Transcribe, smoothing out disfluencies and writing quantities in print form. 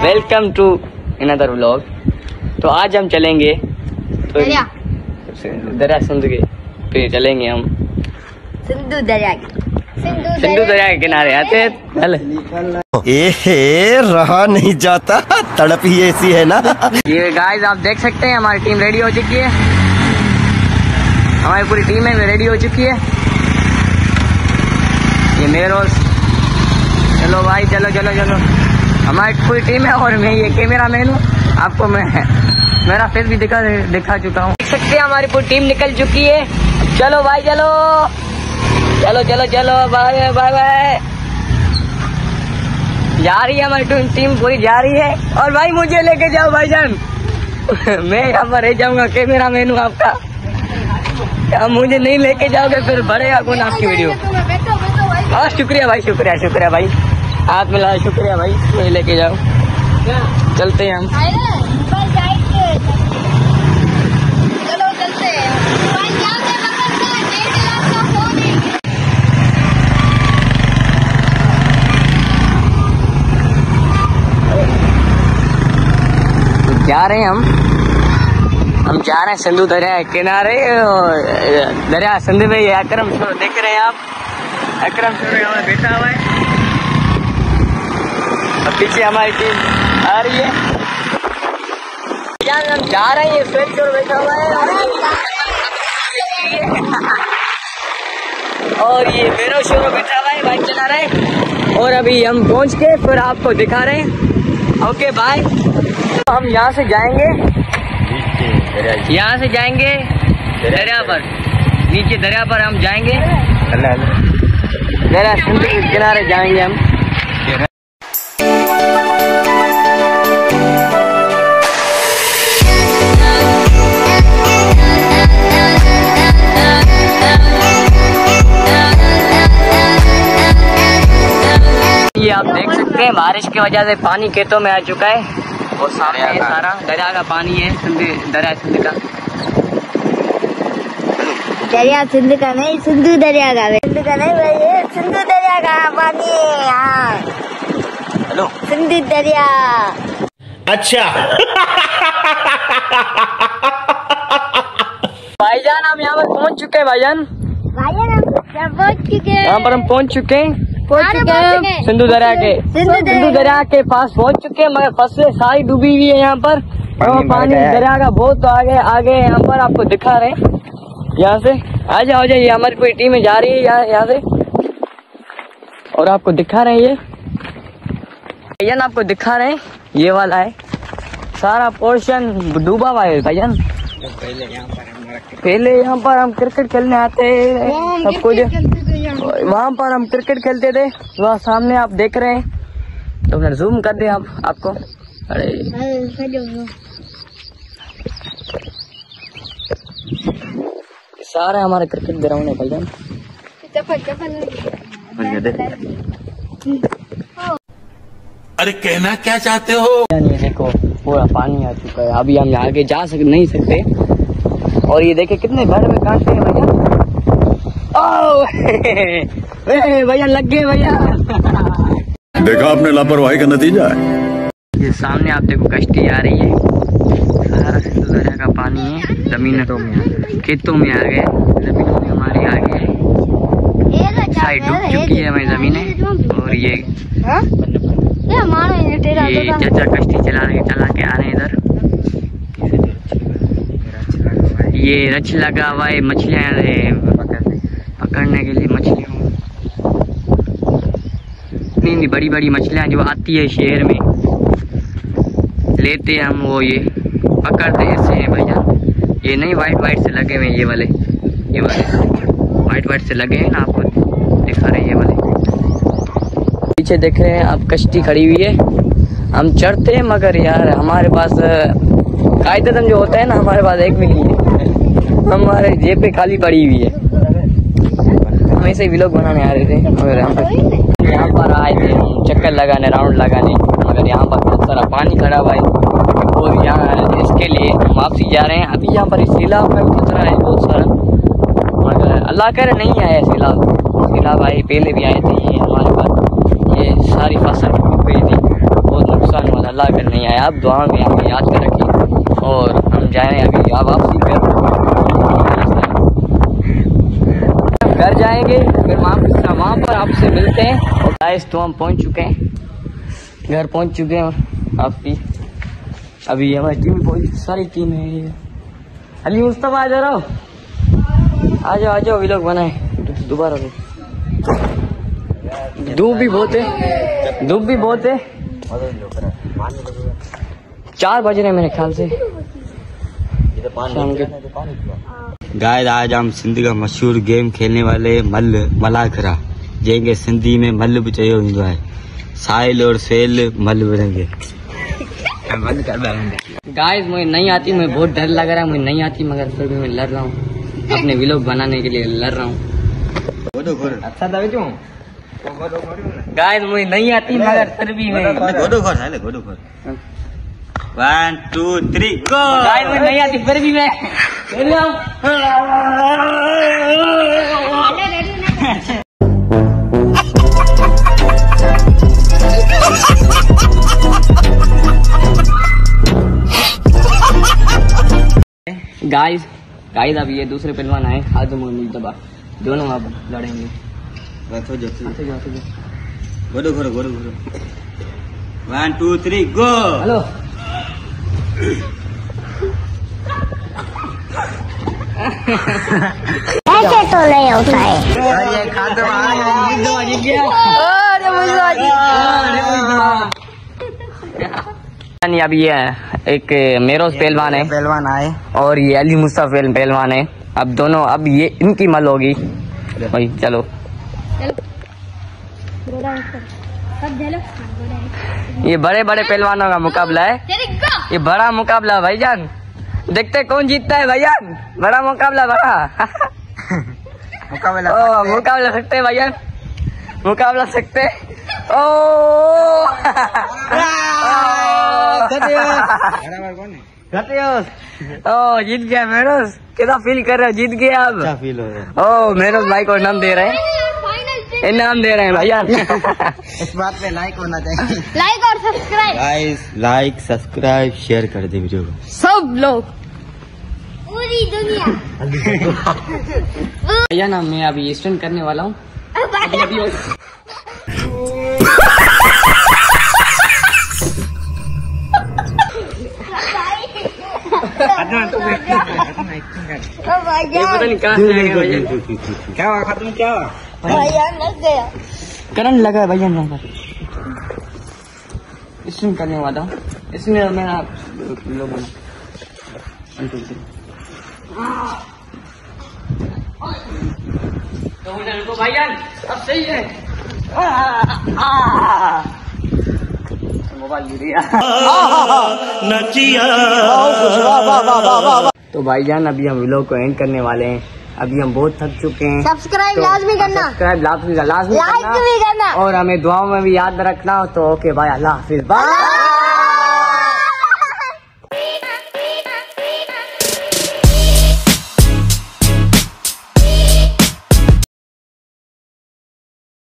Welcome to another vlog. तो आज हम चलेंगे दरिया सिंधु के पे चलेंगे हम सिंधु दरिया के किनारे आते हैं। रहा नहीं जाता, तड़प ही ऐसी है ना। ये गाइस आप देख सकते हैं हमारी टीम रेडी हो चुकी है, हमारी पूरी टीम है रेडी हो चुकी है। ये मेरोज, चलो भाई चलो चलो चलो, हमारी पूरी टीम है और मैं ये कैमरा मैन हूँ। आपको मैं मेरा फेस भी दिखा चुका हूँ, देख सकते हैं हमारी पूरी टीम निकल चुकी है। चलो भाई चलो चलो चलो चलो, बाय बाय बाय। जा रही है हमारी टीम पूरी जा रही है। और भाई मुझे लेके जाओ भाईजान, मैं यहाँ पर रह जाऊंगा, कैमरा मैन हूँ आपका। अब मुझे नहीं लेके जाओगे फिर बढ़ेगा कौन आपकी वीडियो। हाँ शुक्रिया भाई, शुक्रिया शुक्रिया भाई, हाथ मिला, शुक्रिया भाई, मुझे लेके जाओ। चलते हैं हम, चलो चलते हैं। जा रहे हैं हम जा रहे हैं सिंधु दरिया के किनारे। दरिया सिंधु में ये अकरम शुरू देख रहे हैं आप, अकरम शुरू हमें बैठा हुआ है और पीछे हमारी टीम आ रही है। हम जा रहे हैं, ये स्वेट शुरू बैठा हुआ है और ये मेरो शुरू बैठा हुआ है, बाइक चला रहे हैं। और अभी हम पहुंच के फिर आपको दिखा रहे हैं। Okay bye. तो हम यहाँ से जाएंगे, यहाँ से जाएंगे दरिया पर, नीचे दरिया पर हम जाएंगे, दरिया सिंधु के किनारे जाएंगे हम। ये आप देख सकते हैं बारिश की वजह से पानी खेतों में आ चुका है और सामने सारा दरिया का पानी है, दरिया सिंधु का। दरिया सिंधु का नहीं, सिंधु दरिया का, सिंधु का नहीं भाई, ये सिंधु दरिया का पानी है यहाँ। हेलो सिंधु दरिया। अच्छा भाईजान हम यहाँ पर पहुँच चुके हैं, भाईजान यहाँ पर हम पहुँच चुके हैं सिंधु दरिया के, सिंधु दरिया के पास पहुँच चुके हैं, मगर फसलें सारी डूबी हुई है यहाँ पर। और पानी दरिया का बहुत आगे आगे यहाँ पर आपको दिखा रहे हैं। यहाँ से आ जाओ, ये हमारी पूरी टीम जा रही है यहाँ से और आपको दिखा रहे हैं। ये भैया आपको दिखा रहे हैं, ये वाला है सारा पोर्शन डूबा हुआ है भैया। पहले यहाँ पर हम क्रिकेट खेलने आते हैं, सब कुछ वहाँ पर हम क्रिकेट खेलते थे, वहाँ सामने आप देख रहे हैं। तो फिर जूम कर दे आप आपको। अरे सारे हमारे क्रिकेट ग्राउंड है भैया। अरे कहना क्या चाहते हो? ये देखो पूरा पानी आ चुका है, अभी हम आगे जा नहीं सकते। और ये देखे कितने घर में कांटे हैं भैया। भैया लग गए भैया। देखा आपने लापरवाही का नतीजा है। ये सामने आप देखो कश्ती आ रही है, सारा सिंधु दरिया का पानी है, जमीनों में खेतों में आ गए, जमीनों में हमारी आ गई है, साइड डूब चुकी है हमारी जमीनें। और ये चाचा कश्ती चला के आ रहे हैं इधर। ये रच लगा हुआ है मछलियाँ पकड़ने के लिए, मछलियों नहीं बड़ी बड़ी मछलियाँ जो आती है शहर में लेते हैं हम, वो ये पकड़ते ऐसे हैं भैया। ये नहीं वाइट से लगे हुए ये वाले वाइट से लगे हैं ना, आपको दिखा रहे हैं ये वाले। पीछे देख रहे हैं आप कश्ती खड़ी हुई है, हम चढ़ते हैं मगर यार हमारे पास कायदेतन जो होता है ना, हमारे पास एक भी नहीं है, हमारे जेब पे खाली पड़ी हुई है। हम ऐसे ही व्लॉग बनाने आ रहे थे मगर यहाँ पर आए थे चक्कर लगाने, राउंड लगाने, मगर यहाँ पर बहुत सारा पानी खड़ा हुआ है और यहाँ इसके लिए हम वापसी जा रहे हैं। अभी यहाँ पर सैलाब का खतरा है बहुत सारा, मगर अल्लाह करे नहीं आया सैलाब आए, पहले भी आए थे। ये हमारे पास ये सारी फसल डूब गई थी, बहुत नुकसान हुआ था। ब्लॉग कर नहीं आया, आप दुआ में हमें याद कर रखिए और हम जाएँ अभी आप वापसी घर जाएंगे, फिर वहाँ पर आपसे मिलते हैं। और गाइस तो हम पहुँच चुके हैं, घर पहुँच चुके हैं आपकी। अभी हमारी टीम बहुत सारी टीम है ये। अली मुस्तफा आ जा रहा हो, आ जाओ अभी लोग बनाए दोबारा से। धूप भी बहुत है, 4 बज रहे मेरे ख्याल से शाम के। गाइस आज हम सिंधी का मशहूर गेम खेलने वाले मलाखरा, जैसे सिंधी में मल भी चाहिए हूंदो है, साहिल और सेल मल बनेंगे। गाइस मुझे नहीं आती, मुझे बहुत डर लग रहा है, मुझे नहीं आती मगर फिर भी मैं लड़ रहा हूँ, अपने व्लॉग बनाने के लिए लड़ रहा हूँ। अच्छा दबे क्यों गाइस मुझे नहीं आती मगर फिर भी मैं 1 2 3 गो। गाइस मुझे नहीं आती फिर भी मैं खेल रहा हूँ। गाइस अब ये दूसरे पहलवान आए, आजम और मुस्तफा दोनों अब लड़ेंगे। गोदो 1 2 3 गो। हेलो ऐसे तो नहीं होता है। अब ये एक मेरोज पहलवान आए और ये अली मुस्तफा पहलवान है। अब दोनों अब ये इनकी मल होगी भाई। चलो ये बड़े बड़े पहलवानों का मुकाबला है, ये बड़ा मुकाबला है भाईजान, देखते कौन जीतता है भाईजान। बड़ा मुकाबला मुकाबला सकते हैं भाईजान, मुकाबला सकते। ओ जीत गया मेरोज, कैसा फील कर रहे हो? जीत गया अब? अच्छा फील हो रहा है। ओ मेरोज भाई को इनाम दे रहे हैं, इनाम दे रहे हैं भैया। इस बात पे लाइक होना चाहिए, लाइक और subscribe guys like subscribe share कर दे वीडियो को सब लोग, पूरी दुनिया। भैया ना मैं अभी स्टंट करने वाला हूँ। पता नहीं कहाँ से आएगा भैया। क्या हुआ? खत्म क्या हुआ? भैया लग गया, करंट लगा है भैया यहाँ पर। स्टंट करने वाला हूँ, इसमें मेरा लोग तो भैया अब सही है। मोबाइल तो भाईजान अभी हम व्लॉग को एंड करने वाले हैं। अभी हम बहुत थक चुके हैं। सब्सक्राइब लाजमी करना, सब्सक्राइब लाजमी लाइक भी करना और हमें दुआओं में भी याद रखना। तो ओके भाई, अल्लाह हाफिज, बाय।